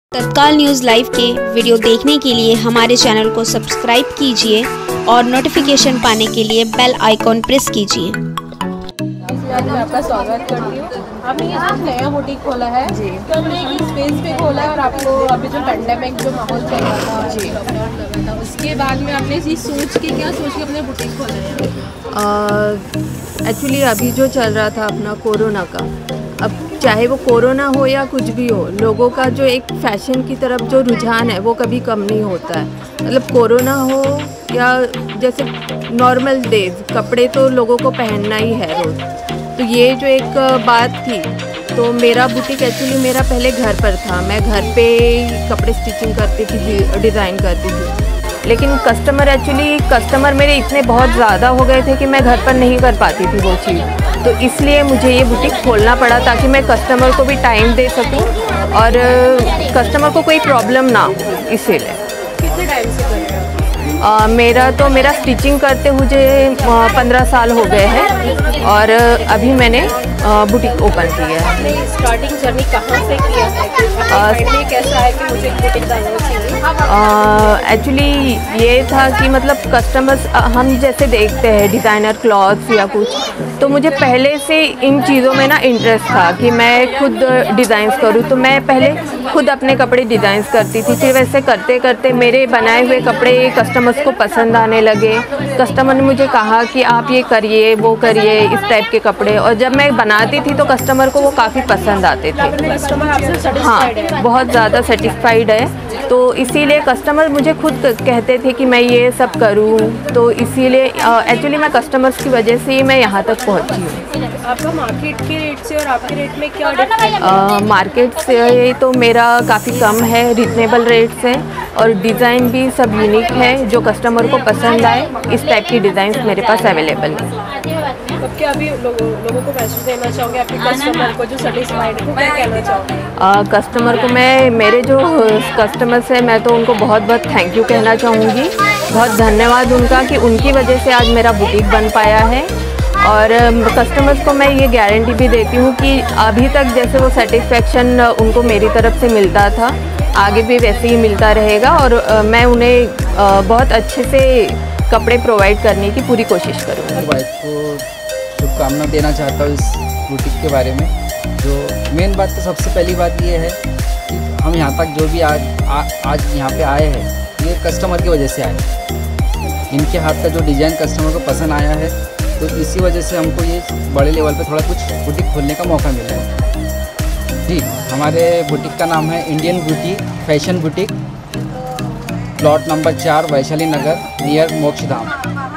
तत्काल news live के video देखने के लिए हमारे चैनल को सब्सक्राइब कीजिए और नोटिफिकेशन पाने के लिए बेल आइकॉन प्रेस कीजिए। मैं आपका स्वागत करती हूँ। आपने ये जो नया बुटीक खोला है जी, तो हमने एक स्पेस पे खोला है और आपको अभी जो पैंडेमिक जो माहौल चल रहा था जी, लॉकडाउन लगा था, उसके बाद में आपने इसी सोच के अपने बुटीक खोला है? एक्चुअली अभी जो चल रहा था अपना कोरोना का, अब चाहे वो कोरोना हो या कुछ भी हो, लोगों का जो एक फैशन की तरफ जो रुझान है वो कभी कम नहीं होता है। मतलब कोरोना हो या जैसे नॉर्मल डेज, कपड़े तो लोगों को पहनना ही है रोज़। तो ये जो एक बात थी, तो मेरा बुटीक एक्चुअली मेरा पहले घर पर था। मैं घर पे कपड़े स्टिचिंग करती थी, डिज़ाइन करती थी। लेकिन कस्टमर मेरे इतने बहुत ज़्यादा हो गए थे कि मैं घर पर नहीं कर पाती थी वो चीज़। तो इसलिए मुझे ये बुटीक खोलना पड़ा ताकि मैं कस्टमर को भी टाइम दे सकूं और कस्टमर को कोई प्रॉब्लम ना हो। इसीलिए कितने टाइम से कर रहे हैं? मेरा स्टिचिंग करते मुझे 15 साल हो गए हैं और अभी मैंने बुटीक ओपन किया है। आपने स्टार्टिंग जर्नी कहाँ से किया है? कैसा है कि मुझे बुटीक डालना चाहिए? एक्चुअली ये था कि मतलब कस्टमर्स हम जैसे देखते हैं डिज़ाइनर क्लॉथ्स या कुछ, तो मुझे पहले से इन चीज़ों में ना इंटरेस्ट था कि मैं खुद डिज़ाइंस करूँ। तो मैं पहले खुद अपने कपड़े डिज़ाइंस करती थी। फिर वैसे करते करते मेरे बनाए हुए कपड़े कस्टमर्स को पसंद आने लगे। कस्टमर ने मुझे कहा कि आप ये करिए, वो करिए, इस टाइप के कपड़े। और जब मैं बनाती थी तो कस्टमर को वो काफ़ी पसंद आते थे। कस्टमर आपसे सेटिस्फाइड है? हाँ, बहुत ज़्यादा सेटिस्फाइड है। तो इसीलिए कस्टमर मुझे खुद कहते थे कि मैं ये सब करूं। तो इसीलिए एक्चुअली मैं कस्टमर्स की वजह से ही मैं यहाँ तक पहुँची हूँ। आपका मार्केट के रेट से और आपके रेट में क्या डिफरेंस? मार्केट से तो मेरा काफ़ी कम है, रिजनेबल रेट से, और डिज़ाइन भी सब यूनिक है जो कस्टमर को पसंद आए। इस टाइप की डिज़ाइन मेरे पास अवेलेबल है। अब क्या अभी लोगों को मैसेज देना चाहोगे आपके कस्टमर को जो सेटिस्फाइड है, क्या कहना चाहोगे? कस्टमर को मेरे जो कस्टमर्स हैं, मैं तो उनको बहुत बहुत थैंक यू कहना चाहूँगी। बहुत धन्यवाद उनका कि उनकी वजह से आज मेरा बुटीक बन पाया है। और कस्टमर्स को मैं ये गारंटी भी देती हूँ कि अभी तक जैसे वो सेटिस्फेक्शन उनको मेरी तरफ से मिलता था, आगे भी वैसे ही मिलता रहेगा। और मैं उन्हें बहुत अच्छे से कपड़े प्रोवाइड करने की पूरी कोशिश करूँगी। वाइफ को शुभकामना देना चाहता हूँ इस बुटीक के बारे में। जो मेन बात तो सबसे पहली बात ये है कि हम यहाँ तक जो भी आज यहाँ पे आए हैं, ये कस्टमर की वजह से आए। इनके हाथ का जो डिज़ाइन कस्टमर को पसंद आया है, तो इसी वजह से हमको ये बड़े लेवल पे थोड़ा कुछ बुटीक खोलने का मौका मिला है जी। हमारे बुटीक का नाम है Indian beauty fashion boutique, plot number 4, Vaishali Nagar, near मोक्षधाम।